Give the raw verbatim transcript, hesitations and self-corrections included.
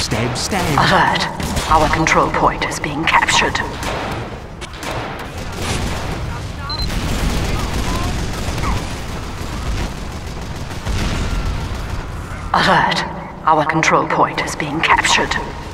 Stab, stab. Alert. Our control point is being captured. Alert. Our control point is being captured.